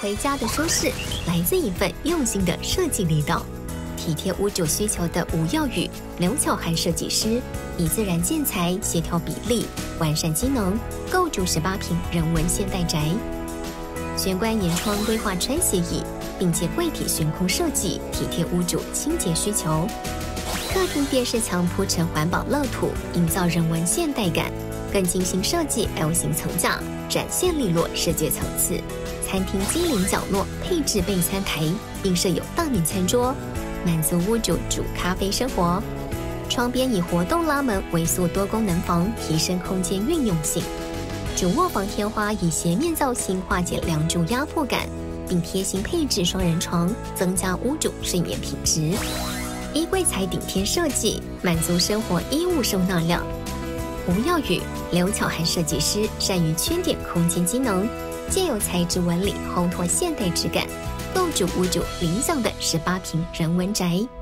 回家的舒适，来自一份用心的设计力道。体贴屋主需求的吴耀宇、刘巧涵设计师，以自然建材协调比例，完善机能，构筑18平人文现代宅。玄关沿窗规划穿协椅，并且柜体悬空设计，体贴屋主清洁需求。客厅电视墙铺成环保乐土，营造人文现代感，更精心设计 L 型层架，展现利落视觉层次。餐厅精灵角落配置备餐台，并设有大面餐桌，满足屋主煮咖啡生活。窗边以活动拉门为塑多功能房，提升空间运用性。主卧房天花以斜面造型化解梁柱压迫感，并贴心配置双人床，增加屋主睡眠品质。衣柜材顶天设计，满足生活衣物收纳量。吴耀宇、刘巧涵设计师善于圈点空间机能，借由材质纹理烘托现代质感，构筑屋主理想的18平人文宅。